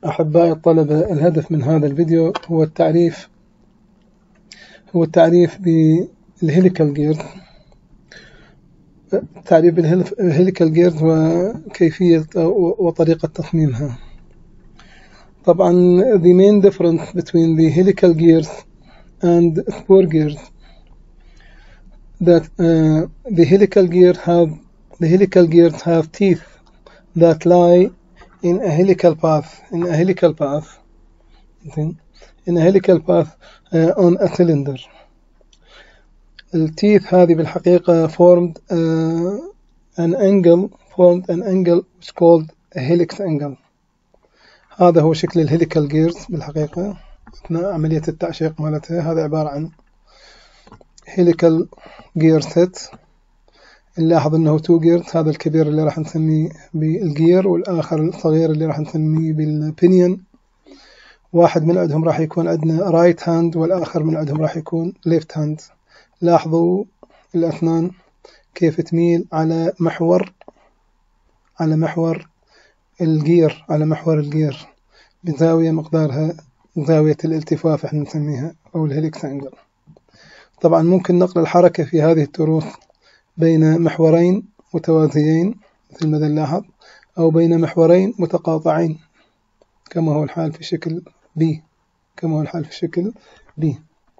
أحبائي الطلبة، الهدف من هذا الفيديو هو التعريف بالهيليكال جيرز، تعريف بالهيليكال جيرز وكيفية وطريقة تصميمها. طبعا the main difference between the helical gears and spur gears that the helical gears have teeth that lie in a helical path on a cylinder. التيث هذه بالحقيقة formed an angle which called a helix angle. هذا هو شكل الهيليكال جيرز بالحقيقة أثناء عملية التعشيق مالتها. هذا عبارة عن هيليكال جير سيت. نلاحظ أنه 2 جيرز، هذا الكبير اللي راح نسميه بالجير، والآخر الصغير اللي راح نسميه بالبينيون. واحد من عندهم راح يكون عندنا رايت هاند، والآخر من عندهم راح يكون ليفت هاند. لاحظوا الأسنان كيف تميل على محور الجير بزاوية مقدارها زاوية الالتفاف احنا نسميها، أو الهيليكس أنجل. طبعا ممكن نقل الحركة في هذه التروس بين محورين متوازيين مثل ما نلاحظ، أو بين محورين متقاطعين كما هو الحال في شكل B.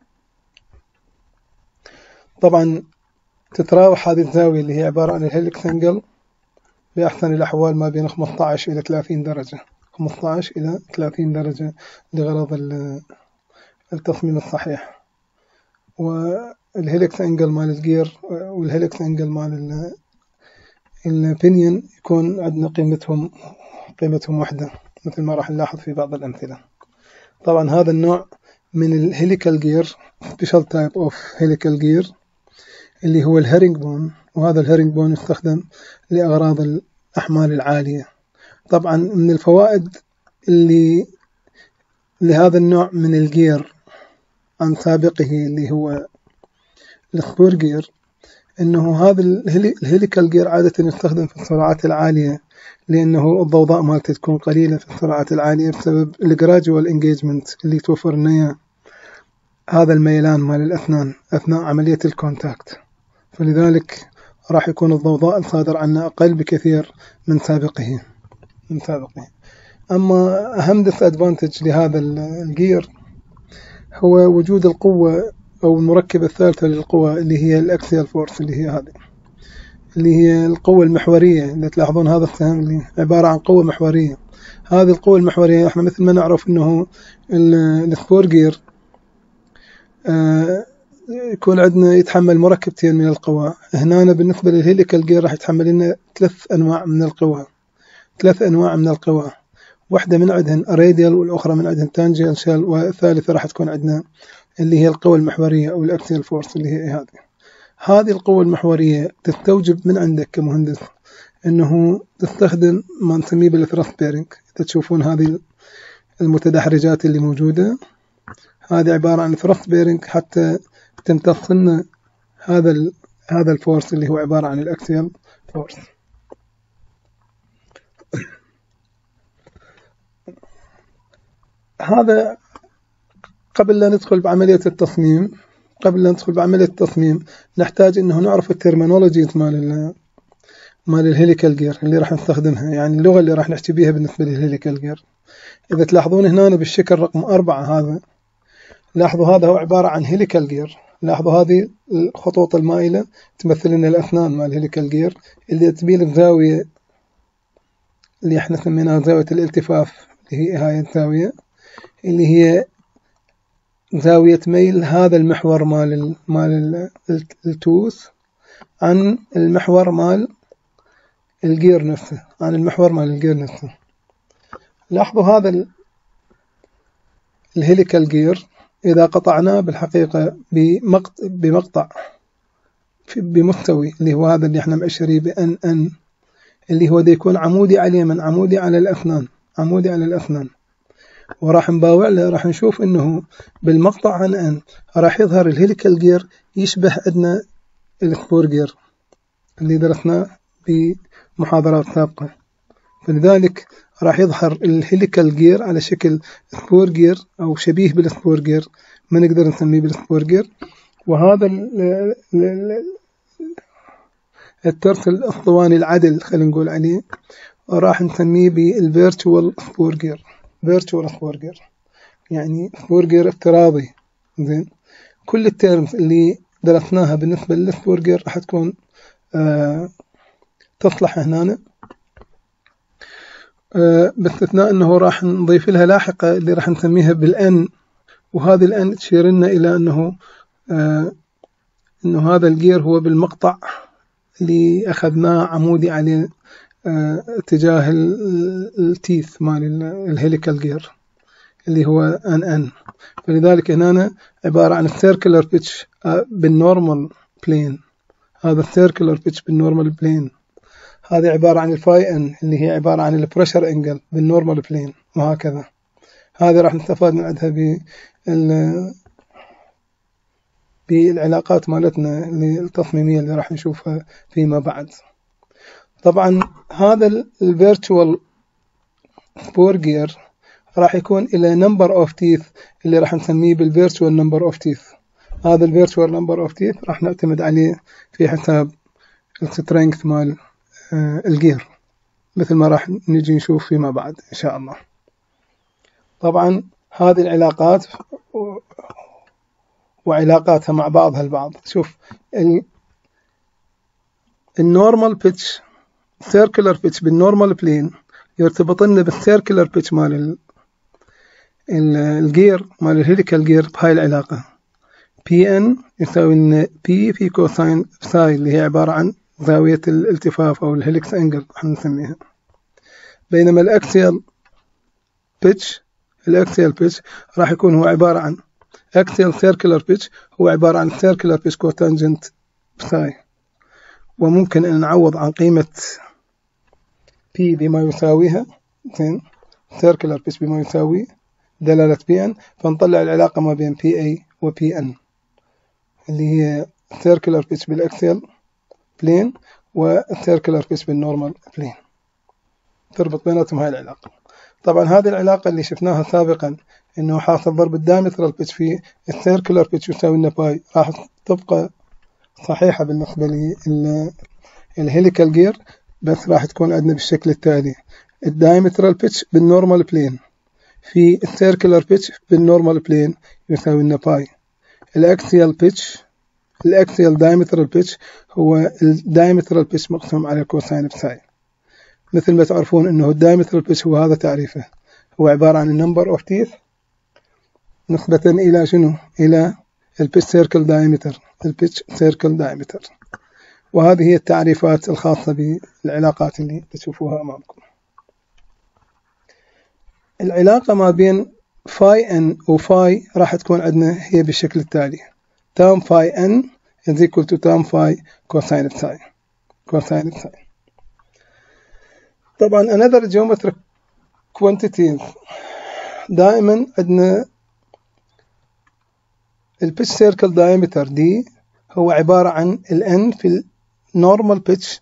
طبعا تتراوح هذه الزاوية اللي هي عبارة عن الهيليكس أنجل بأحسن الأحوال ما بين 15 إلى 30 درجة، 15 إلى 30 درجة لغرض التصميم الصحيح. والهيليكس أنجل مال الجير والهيليكس أنجل مال البينيون يكون عندنا قيمتهم واحدة، مثل ما راح نلاحظ في بعض الأمثلة. طبعا هذا النوع من الهيليكال جير special type of helical gear اللي هو الهيرنج بون، وهذا الهيرنج بون يستخدم لأغراض الأحمال العالية. طبعا من الفوائد اللي لهذا النوع من الجير عن سابقه اللي هو السبور جير، انه هذا الهيليكال جير عادة يستخدم في السرعات العالية، لأنه الضوضاء مالته تكون قليلة في السرعات العالية بسبب الجراجوال انجيجمنت اللي توفر لنا هذا الميلان مال الأسنان أثناء عملية الكونتاكت، فلذلك راح يكون الضوضاء الصادر عنه أقل بكثير من سابقه. أما أهم disadvantage لهذا الجير هو وجود القوة أو المركبة الثالثة للقوة اللي هي الأكسيال فورس، اللي هي القوة المحورية. اللي تلاحظون هذا السهم اللي عبارة عن قوة محورية. هذه القوة المحورية احنا مثل ما نعرف انه السبور جير يكون عندنا يتحمل مركبتين من القوى. هنا بالنسبة للهيليكال جير راح يتحمل لنا 3 أنواع من القوى، واحدة من عندهن راديال، والأخرى من عندهن تانجنشال، والثالثة راح تكون عندنا اللي هي القوة المحورية أو الأكسيال فورس اللي هي هذه القوة المحورية تستوجب من عندك كمهندس أنه تستخدم ما نسميه بالثرست بيرنج. تشوفون هذه المتدحرجات اللي موجودة، هذه عبارة عن ثرست بيرنج حتى تمتص لنا هذا الفورس اللي هو عبارة عن الأكسيال فورس. هذا قبل لا ندخل بعملية التصميم نحتاج انه نعرف الترمينولوجيز مال الهيليكال جير اللي راح نستخدمها، يعني اللغة اللي راح نحكي بيها بالنسبة للهيليكال جير. إذا تلاحظون هنا بالشكل رقم 4 هذا، لاحظوا هذا هو عبارة عن هيليكال جير. لاحظوا هذه الخطوط المائلة تمثل لنا الأسنان مال الهيليكال جير اللي تبين الزاوية اللي احنا سميناها زاوية الالتفاف، اللي هي هاي الزاوية اللي هي زاوية ميل هذا المحور مال التوث عن المحور مال الجير نفسه، لاحظوا هذا الهيليكال جير إذا قطعناه بالحقيقة بمستوي اللي هو هذا اللي احنا مأشريه بأن اللي هو ده يكون عمودي على اليمين، عمودي على الأسنان، وراح نباوع له راح نشوف انه بالمقطع عن ان راح يظهر الهيليكال جير يشبه عندنا السبور جير اللي درسناه بمحاضرات سابقة. فلذلك راح يظهر الهيليكال جير على شكل سبور جير أو شبيه بالسبور جير، ما نقدر نسميه بالسبور جير. وهذا الترس الاسطواني العدل خلينا نقول عليه راح نسميه بالفيرتشوال سبور جير. فيرتشوال سبور جير يعني سبور جير افتراضي. زين، كل التيرمز اللي درسناها بالنسبة للسبور جير راح تكون تصلح هنا، باستثناء انه راح نضيف لها لاحقة اللي راح نسميها بالان، وهذه الان تشير لنا الى انه هذا الجير هو بالمقطع اللي اخذناه عمودي عليه اتجاه التيث مال الهيليكال جير اللي هو ان. فلذلك هنا عبارة عن السيركلر بيتش بالنورمال بلين، هذا السيركلر بيتش بالنورمال بلين، هذه عبارة عن الفاي ان اللي هي عبارة عن البريشر انجل بالنورمال بلين، وهكذا. هذه راح نستفاد من عندها بالعلاقات مالتنا التصميمية اللي راح نشوفها فيما بعد. طبعا هذا الفيرتشوال سبور جير راح يكون إلى نمبر اوف تيث اللي راح نسميه بالفيرتشوال نمبر اوف تيث. هذا الفيرتشوال نمبر اوف تيث راح نعتمد عليه في حساب السترينث مال الجير، مثل ما راح نجي نشوف فيما بعد إن شاء الله. طبعا هذه العلاقات وعلاقاتها مع بعضها البعض. شوف النورمال بيتش سيركلر بيتش بالنورمال بلين يرتبط لنا بالسيركلر بيتش مال الجير مال الهيليكال جير بهاي العلاقة. بي ان يساوي لنا بي في كوساين ساي اللي هي عبارة عن زاوية الالتفاف أو الهيليكس انجل احنا نسميها. بينما الاكسيال بيتش راح يكون هو عبارة عن axial circular pitch، هو عبارة عن circular pitch cotangent psi. وممكن أن نعوض عن قيمة P بما يساويها circular pitch بما يساوي دلالة Pn، فنطلع العلاقة ما بين PA و Pn اللي هي circular pitch بالaxial plane و circular pitch بالnormal plane، تربط بيناتهم هاي العلاقة. طبعا هذه العلاقة اللي شفناها سابقا انه حاصل ضرب الدايمترال بيتش في السيركلر بيتش يساوي لنا باي، راح تبقى صحيحة بالنسبة للهيليكال جير، بس راح تكون عندنا بالشكل التالي: الدايمترال بيتش بالنورمال بلين في السيركلر بيتش بالنورمال بلين يساوي لنا باي. الاكسيال دايمترال بيتش هو الدايمترال بيتش مقسوم على الكوساين بساي. مثل ما تعرفون انه الدايمترال بيتش هو هذا تعريفه، هو عبارة عن النمبر اوف تيث نسبة إلى شنو؟ إلى البيتش سيركل دايمتر. وهذه هي التعريفات الخاصة بالعلاقات اللي تشوفوها أمامكم. العلاقة ما بين فاي ان وفاي راح تكون عندنا هي بالشكل التالي: تام فاي ان is equal to تام فاي كوساين ساي. طبعا another geometric quantities دائما عندنا البيتش سيركل دايمتر دي هو عبارة عن الان في النورمال بيتش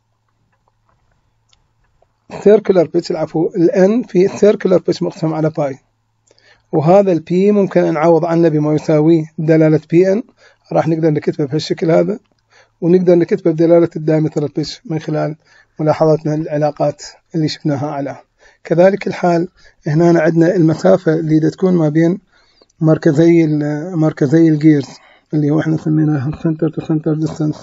سيركلر بيتش، الان في السيركلر بيتش مقسوم على باي. وهذا البي ممكن أن نعوض عنه بما يساوي دلالة بي ان، راح نقدر نكتبه بهالشكل هذا، ونقدر نكتبه بدلالة الدايمتر بيتش من خلال ملاحظتنا العلاقات اللي شفناها أعلى. كذلك الحال هنا عندنا المسافة اللي تكون ما بين مركزي الجيرز اللي هو احنا سميناها center to center distance،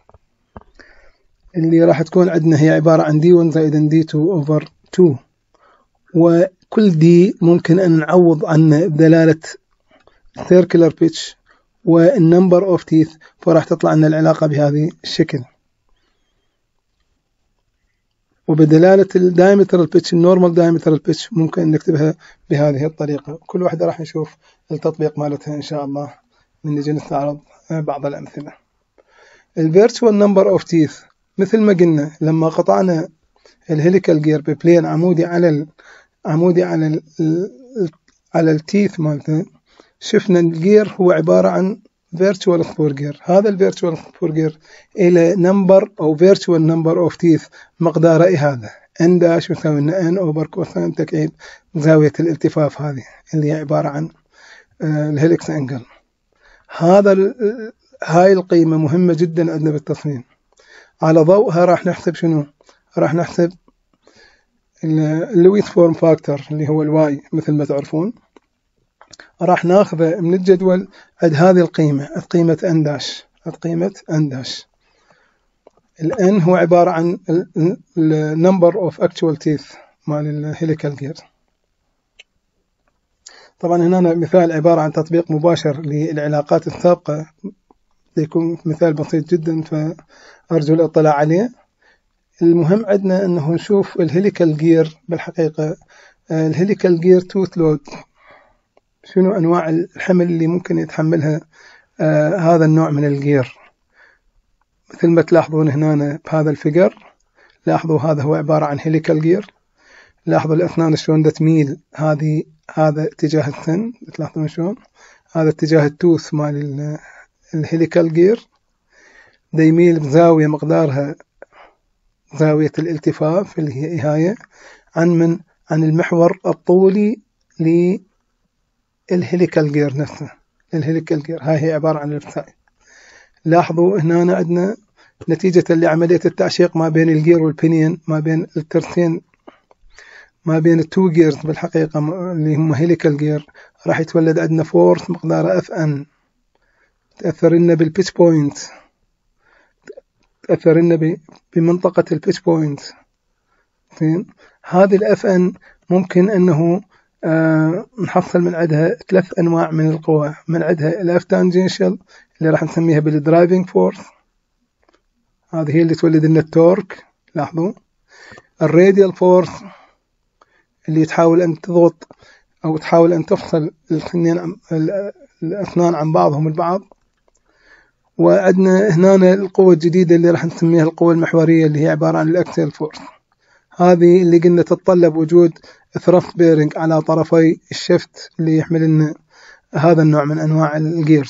اللي راح تكون عندنا هي عبارة عن D1 زائد D2 over 2، وكل دي ممكن أن نعوض عنه بدلالة circular pitch والنمبر of teeth، فراح تطلع لنا العلاقة بهذه الشكل. وبدلالة الدايمترال بيتش النورمال دايمترال بيتش ممكن أن نكتبها بهذه الطريقة. كل واحدة راح نشوف التطبيق مالتها إن شاء الله من نجي نستعرض بعض الأمثلة. الفيرتشوال نمبر اوف تيث مثل ما قلنا لما قطعنا الهيليكال جير ببلين عمودي على التيث مالته، شفنا الجير هو عبارة عن فيرتشوال سبور جير. هذا الفيرتشوال سبور جير إلى نمبر أو فيرتشوال نمبر اوف تيث مقداره هذا ان داش يساوي لنا ان اوفر كوساين تكعيب زاوية الالتفاف هذه اللي هي عبارة عن الهيلكس انجل. هاي القيمة مهمة جدا عندنا بالتصميم. على ضوءها راح نحسب شنو؟ راح نحسب اللويس فورم فاكتور اللي هو الواي مثل ما تعرفون. راح ناخذه من الجدول عند هذه القيمة، قيمة ان داش، قيمة ان داش. الان هو عبارة عن number of actual teeth مال الهيليكال جير. طبعا هنا مثال عبارة عن تطبيق مباشر للعلاقات السابقة، يكون مثال بسيط جدا فأرجو الاطلاع عليه. المهم عندنا أنه نشوف الهيليكال جير. بالحقيقة الهيليكال جير توث لود، شنو أنواع الحمل اللي ممكن يتحملها هذا النوع من الجير. مثل ما تلاحظون هنا بهذا الفيجر، لاحظوا هذا هو عبارة عن هيليكال جير. لاحظوا الأسنان شلون تميل، هذا اتجاه السن، تلاحظون شلون هذا اتجاه التوث مال الهيليكال جير، دا يميل بزاوية مقدارها زاوية الالتفاف اللي هي إهاية عن المحور الطولي للهيليكال جير نفسه. الهيليكال جير هاي هي عبارة عن الابتساي. لاحظوا هنا عندنا نتيجة لعملية التعشيق ما بين الجير والبينيون، ما بين الترسين، ما بين التو جيرز بالحقيقة اللي هم هيليكال جير، راح يتولد عندنا فورس مقداره اف ان، تأثر لنا بالبيتش بوينت، تأثر لنا بمنطقة البيتش بوينت. هذه الاف ان ممكن انه نحصل من عندها 3 انواع من القوى. من عندها الاف تانجنشال اللي راح نسميها بالدرايفنج فورس، هذه هي اللي تولد لنا التورك. لاحظوا الراديال فورس اللي تحاول أن تضغط أو تحاول أن تفصل الأسنان عن بعضهم البعض. وعندنا هنا القوة الجديدة اللي راح نسميها القوة المحورية اللي هي عبارة عن الأكسيال فورس، هذه اللي قلنا تتطلب وجود ثرست بيرنج على طرفي الشفت اللي يحمل لنا هذا النوع من أنواع الجيرز.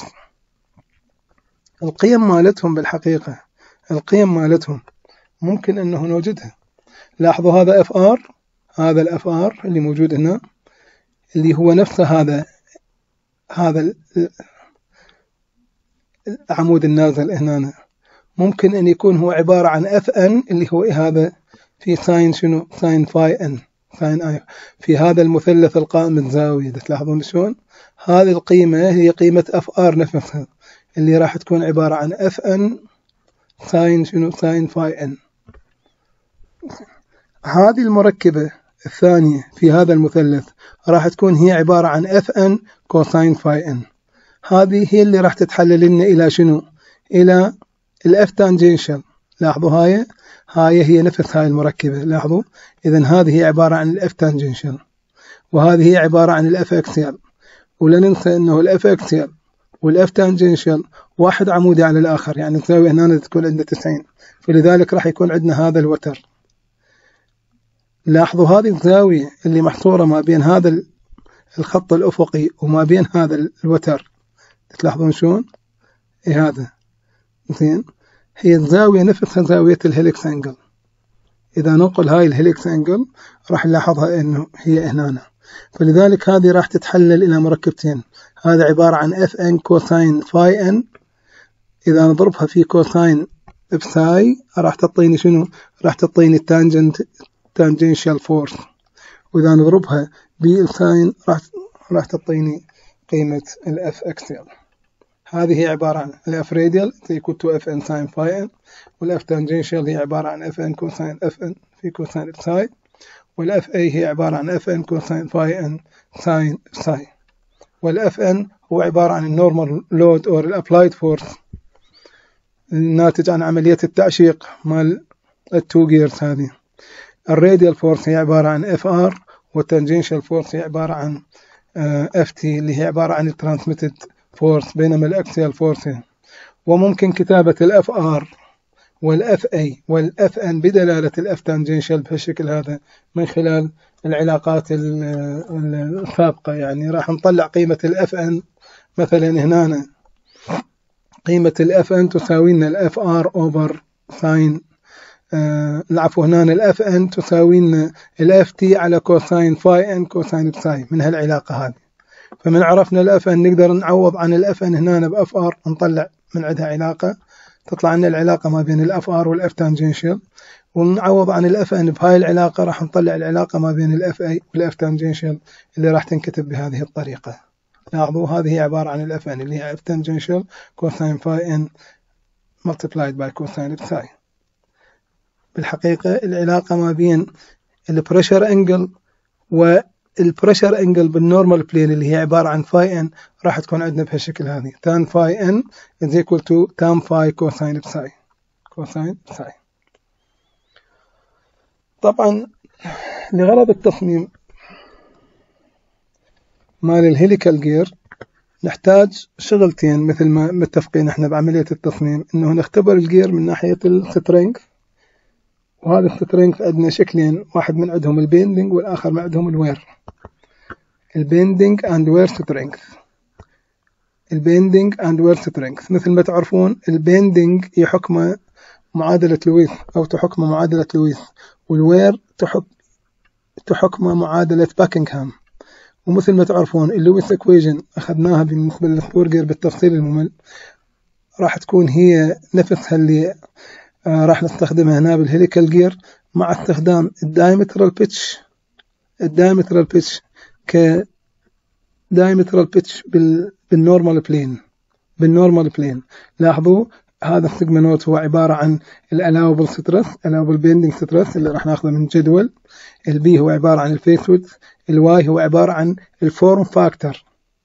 القيم مالتهم بالحقيقة، القيم مالتهم ممكن أنه نوجدها. لاحظوا هذا اف ار، هذا الاف ار اللي موجود هنا اللي هو نفسه هذا العمود النازل هنا، ممكن أن يكون هو عبارة عن اف ان اللي هو هذا في ساين شنو؟ ساين فاي ان، ساين اي في هذا المثلث القائم الزاوية. تلاحظون شلون هذه القيمة هي قيمة اف ار نفسها اللي راح تكون عبارة عن اف ان ساين شنو؟ ساين فاي ان. هذه المركبة الثانية في هذا المثلث راح تكون هي عبارة عن اف ان كوساين فاي ان. هذه هي اللي راح تتحلل لنا إلى شنو؟ إلى الاف تانجنشال. لاحظوا هاي هي نفس هاي المركبة. لاحظوا إذن هذه هي عبارة عن الاف تانجنشال، وهذه هي عبارة عن الاف اكسيال. ولا ننسى أنه الاف اكسيال والاف تانجنشال واحد عمودي على الآخر، يعني الزاوية هنا تكون عندنا 90، فلذلك راح يكون عندنا هذا الوتر. لاحظوا هذه الزاوية اللي محصورة ما بين هذا الخط الأفقي وما بين هذا الوتر، تلاحظون شلون؟ هذا زين، هي الزاوية نفسها زاوية الهيليكس انجل. إذا ننقل هاي الهيليكس انجل راح نلاحظها إنه هي هنا، فلذلك هذه راح تتحلل إلى مركبتين. هذا عبارة عن اف ان كوساين فاي ان، إذا نضربها في كوساين بساي راح تعطيني شنو؟ راح تعطيني تانجنشال فورس، وإذا نضربها بالساين راح تعطيني قيمة الاف اكسيال. هذه هي عبارة عن الاف راديال equal to اف ان ساين فاي ان، والاف تانجنشال هي عبارة عن اف ان كوساين اف ان في كوساين ساي، والاف اي هي عبارة عن اف ان كوساين فاي ان ساين ساي. والاف ان هو عبارة عن النورمال لود اور الابلايد فورس الناتج عن عملية التعشيق مال التو جيرز هذه. الراديال فورس هي عبارة عن اف ار، والتانجنشال فورس هي عبارة عن اف تي اللي هي عبارة عن الترانسميتد فورس، بينما الاكسيال فورس. وممكن كتابة الاف ار والاف اي والاف ان بدلالة الاف تانجنشال بهالشكل هذا من خلال العلاقات السابقة. يعني راح نطلع قيمة الاف ان مثلا هنا، قيمة الاف ان تساوي لنا الاف ار اوفر ساين العفو هنا الاف ان تساوي لنا الاف تي على كوساين فاي ان كوساين بساي من هالعلاقة هذه. فمن عرفنا الاف ان نقدر نعوض عن الاف ان هنا باف ار، نطلع من عندها علاقة تطلع لنا العلاقة ما بين الاف ار والاف تانجنشال، ونعوض عن الاف ان بهاي العلاقة راح نطلع العلاقة ما بين الاف اي والاف تانجنشال اللي راح تنكتب بهذه الطريقة. لاحظوا هذه هي عبارة عن الاف ان اللي هي اف تانجنشال كوساين فاي ان multiplied by كوساين بساي. بالحقيقة العلاقة ما بين البريشر انجل والبريشر انجل بالنورمال بلين اللي هي عبارة عن فاي ان راح تكون عندنا بهالشكل هذه تان فاي ان is equal to تان فاي كوساين بساي. كوساين بساي. طبعا لغرض التصميم مال الهيليكال جير نحتاج شغلتين مثل ما متفقين احنا بعملية التصميم، انه نختبر الجير من ناحية السترينث، وهذا السترينث عندنا شكلين، واحد من عندهم البيندنج والآخر من عندهم الوير. البيندنج اند وير سترينث. البيندنج اند وير سترينث مثل ما تعرفون البيندنج يحكمه معادلة لويس أو تحكمه معادلة لويس، والوير تحكمه معادلة باكنغهام. ومثل ما تعرفون اللويس اكويجن أخذناها بالنسبة للسبورجر بالتفصيل الممل، راح تكون هي نفسها اللي راح نستخدمها هنا بالهيليكال جير مع استخدام الدايمترال بيتش. الدايمترال بيتش كدايمترال بيتش بالنورمال بلين. بالنورمال بلين لاحظوا هذا السيجما نوت هو عبارة عن الالوبل ستريس، الالوبل بيندنج ستريس اللي راح ناخذه من الجدول. البي هو عبارة عن الفيس ويدث. الواي هو عبارة عن الفورم فاكتور،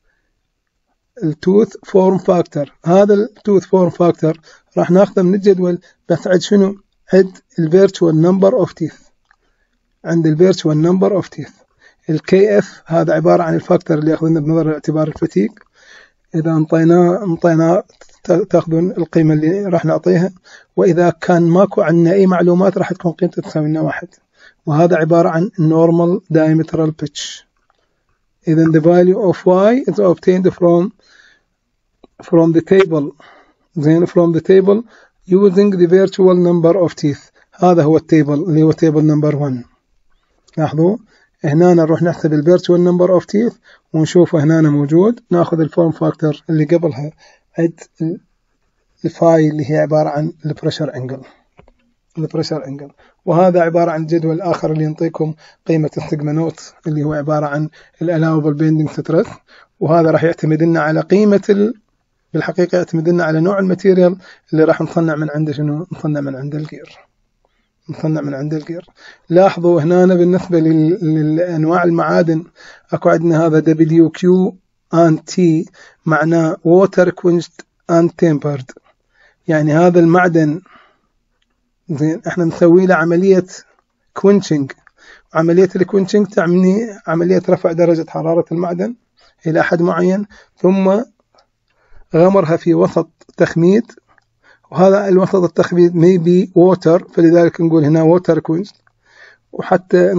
التوث فورم فاكتور. هذا التوث فورم فاكتور راح ناخذه من الجدول، بس عند شنو؟ عند الفيرتشوال نمبر اوف تيث. عند الفيرتشوال نمبر اوف تيث. الكي اف هذا عبارة عن الفاكتور اللي ياخذنا بنظر الاعتبار الفتيك. إذا انطيناه تاخذون القيمة اللي راح نعطيها، وإذا كان ماكو عندنا أي معلومات راح تكون قيمته تساوي لنا 1. وهذا عبارة عن normal diametral pitch. إذا the value of y is obtained from the table. then from the table using the virtual number of teeth. هذا هو التيبل اللي هو table number 1. لاحظوا هنا نروح نحسب ال virtual number of teeth ونشوفه هنا موجود، ناخذ الفورم فاكتور اللي قبلها عد الفاي اللي هي عبارة عن البريشر انجل. البريشر انجل. وهذا عبارة عن الجدول الآخر اللي ينطيكم قيمة السيجما نوت اللي هو عبارة عن الالوبل بيندنج ستريس، وهذا راح يعتمد لنا على قيمة بالحقيقة يعتمد لنا على نوع الماتيريال اللي راح نصنع من عنده شنو؟ نصنع من عنده الجير. نصنع من عنده الجير. لاحظوا هنا بالنسبة للأنواع المعادن أكو عندنا هذا WQ and T معناه water quenched and tempered. يعني هذا المعدن زين احنا نسوي له عملية كوينشنج. عملية الكوينشنج تعني عملية رفع درجة حرارة المعدن إلى حد معين، ثم غمرها في وسط تخميد، وهذا الوسط التخميد maybe water، فلذلك نقول هنا water quenched. وحتى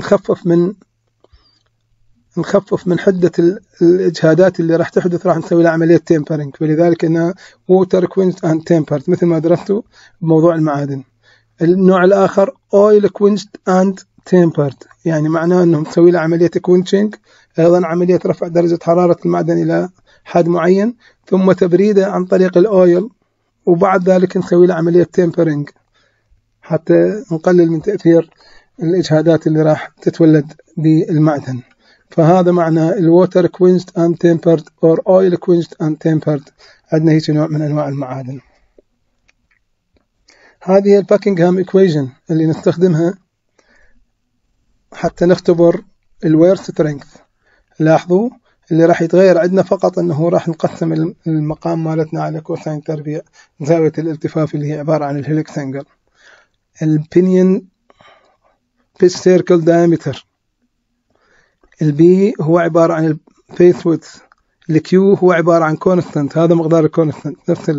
نخفف من حدة الإجهادات اللي راح تحدث راح نسوي لها عملية تيمبرينج، فلذلك هنا water quenched and tempered مثل ما درستوا بموضوع المعادن. النوع الآخر oil quenched and tempered، يعني معناه أنهم نسوي له عملية quenching، أيضا عملية رفع درجة حرارة المعدن إلى حد معين، ثم تبريده عن طريق الأويل، وبعد ذلك نسوي له عملية tempering حتى نقلل من تأثير الإجهادات اللي راح تتولد بالمعدن. فهذا معنى الwater quenched and tempered or oil quenched and tempered. عندنا هيك نوع من أنواع المعادن. هذه الباكنغهام إيكويشن اللي نستخدمها حتى نختبر الوير سترينث. لاحظوا اللي راح يتغير عندنا فقط أنه راح نقسم المقام مالتنا على كوساين تربيع زاوية الالتفاف اللي هي عبارة عن الهيليكس أنجل. البينيون بيتش سيركل دايمتر. البي هو عبارة عن الفيس ويدث. الكيو هو عبارة عن كونستانت، هذا مقدار الكونستانت نفس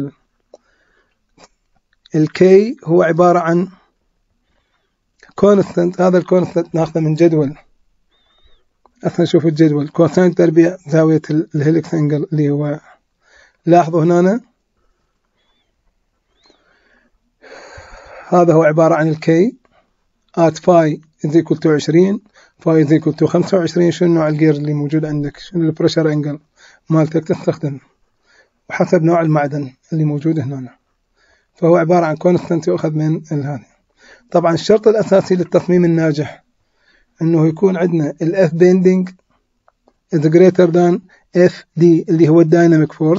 الكي هو عبارة عن كونستانت، هذا الكونستانت ناخذه من جدول. أصلا شوفوا الجدول كوساين تربيع زاوية الهيليكس انجل اللي هو، لاحظوا هنا هذا هو عبارة عن الكي at phi is equal to 20 phi is equal to 25. شنو نوع الجير اللي موجود عندك، شنو البريشر انجل مالتك تستخدم وحسب نوع المعدن اللي موجود هنا. فهو عبارة عن كونستنت يؤخذ من هذا. طبعا الشرط الأساسي للتصميم الناجح أنه يكون عندنا ال F bending is greater than FD اللي هو الدايناميك فورس.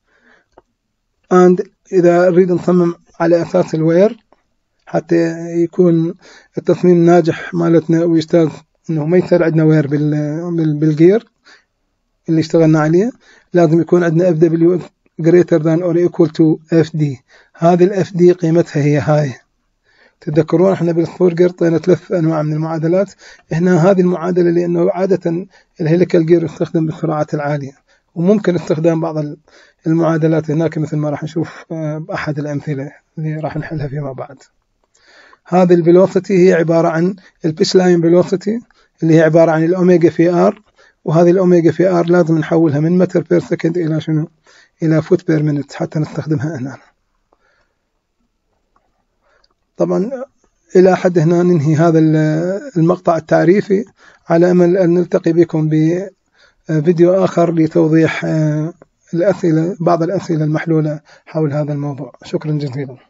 and إذا نريد نصمم على أساس الوير حتى يكون التصميم ناجح مالتنا ويشتغل إنه ما يصير عندنا وير بالجير اللي اشتغلنا عليه، لازم يكون عندنا FW greater than or equal to FD. هذه ال FD قيمتها هي هاي. تذكرون احنا بالسبورجر طينا 3 أنواع من المعادلات، هنا هذه المعادلة لأنه عادة الهيليكال جير يستخدم بالسرعات العالية، وممكن استخدام بعض المعادلات هناك مثل ما راح نشوف بأحد الأمثلة اللي راح نحلها فيما بعد. هذه الفيلوسيتي هي عبارة عن البيتش لاين فيلوسيتي اللي هي عبارة عن الأوميجا في آر، وهذه الأوميجا في آر لازم نحولها من متر بير سكند إلى شنو؟ إلى فوت بير مينت حتى نستخدمها هنا. طبعا إلى حد هنا ننهي هذا المقطع التعريفي، على أمل أن نلتقي بكم بفيديو آخر لتوضيح بعض الأسئلة المحلولة حول هذا الموضوع. شكرا جزيلا.